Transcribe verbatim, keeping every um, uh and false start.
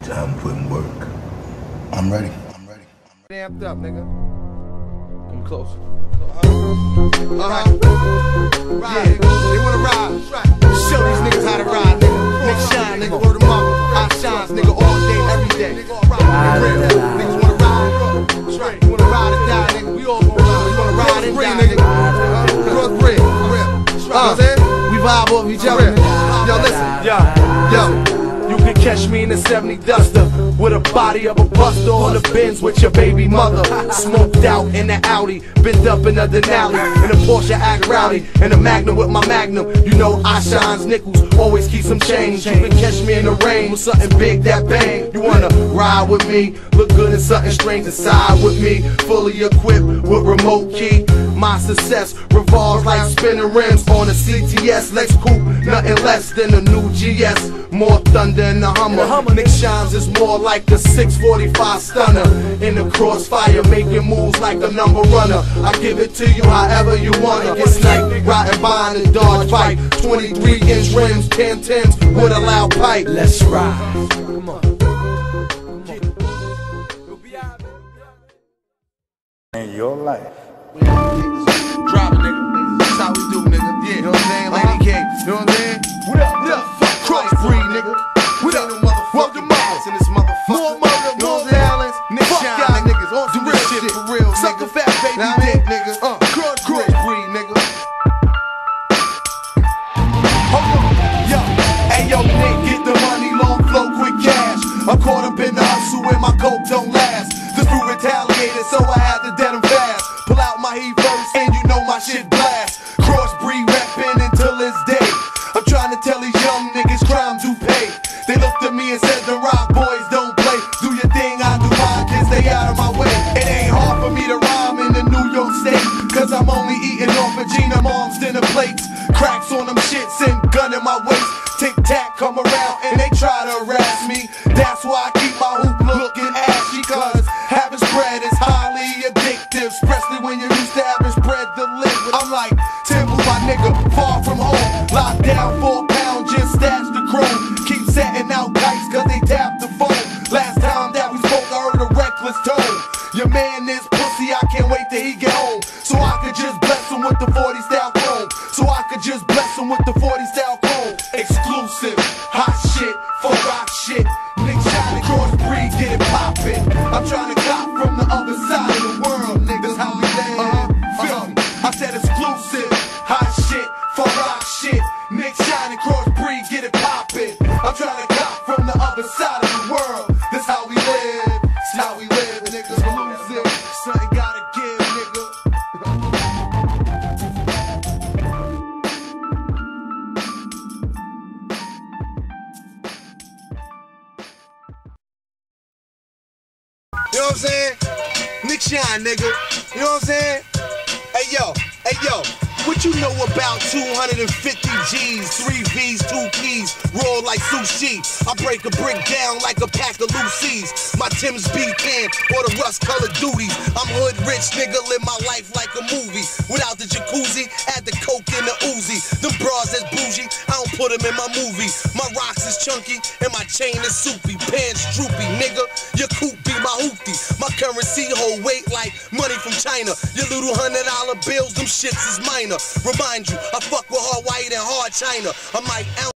Time to put in work. I'm ready. I'm ready. I'm ready. Amped up, nigga. Come close. Uh-huh. Uh-huh. Ride, nigga. They wanna ride. Show these niggas how to ride, nigga. Nigga shine, nigga. Word them up. I shines, nigga, all day, every day. Ride, real. Niggas wanna ride. That's right. You wanna ride or die, nigga. We all gonna ride. You wanna ride and die, nigga. Cross bridge. Real. Uh, we vibe off each other. Yo, listen. Yo, yo. You can catch me in the seventy Duster with a body of a buster on the Benz with your baby mother. Smoked out in the Audi, bent up in the Denali, in a Porsche act rowdy, in a Magnum with my Magnum. You know I shines nickels, always keep some change. You can catch me in the rain with something big that bang. You wanna ride with me, look good in something strange inside with me. Fully equipped with remote key. My success revolves like spinning rims on a C T S Lex Coupe, nothing less than a new G S. More thunder in the Hummer. Nick Shines is more like the six forty-five stunner. In the crossfire, making moves like a number runner. I give it to you however you want it. It's like riding by in a Dodge bike. twenty-three inch rims, ten tens with a loud pipe. Let's ride. Come on. In your life. Drop it, nigga. That's how we do, nigga. Yeah, you know what I'm saying? Lady K. You know what I'm saying? What up? What up? Crossbreed, nigga. What up? Welcome out in this motherfucker. More murder, more violence. Nick Shine, niggas. On some real shit for real. Sucker fat baby dick, nigga. Uh, crossbreed, nigga. Hold on, yo. Hey, yo, Nick, get the money, long flow, quick cash. I'm caught up in the hustle and my coke don't last. This crew retaliated, so I had to dead him fast. Pull out my heat first, and you know my shit blast. Crossbreed rapping until it's day. I'm trying to tell these young niggas crime to pay. They looked at me and said the rock boys don't play. Do your thing, I do mine, kids stay out of my way. It ain't hard for me to rhyme in the New York State, cause I'm only eating off of Gina Mom's dinner plates. Cracks on them shits and gun in my waist. Tic tac come around and they try to harass me. That's why I keep my hoop looking ashy, cause having spread is highly addictive, especially when you're used to having spread delivered. I'm like, Temple, my nigga, far from home. Locked down for a pound, just stash the chrome. Keep setting out kites cause they tap the phone. Last time that we spoke I heard a reckless tone. Your man is pussy, I can't wait till he get home, so I could just bless him with the forty style chrome. So I could just bless him with the forty style chrome. Exclusive, hot shit, for rock shit. Nick Shine, Crossbreed, get it poppin'. I'm trying to cop from the other side of the world, niggas, how we live. Uh-huh. Uh-huh. I said exclusive, hot shit, for rock shit. Nick Shine and Crossbreed, get it poppin'. I'm trying to cop from the other side of the world. This how we live. This how we live, nigga. Exclusive. Something gotta give, nigga. You know what I'm saying? Nick Shine, nigga. You know what I'm saying? Hey yo, hey yo. What you know about two hundred fifty G's, three V's, two keys, roll like sushi? I break a brick down like a pack of Lucy's. My Tim's B ten or the rust colored duties. I'm hood rich, nigga, live my life like a movie. Without the jacuzzi, add the coke in the Uzi. Them bras that's bougie, I don't put them in my movie. My rocks is chunky and my chain is soupy. Pants droopy, nigga, your coupe be my hoopty. My currency hold weight like money from China. Your little hundred dollar bills, them shits is minor. Remind you, I fuck with hard white and hard China. I might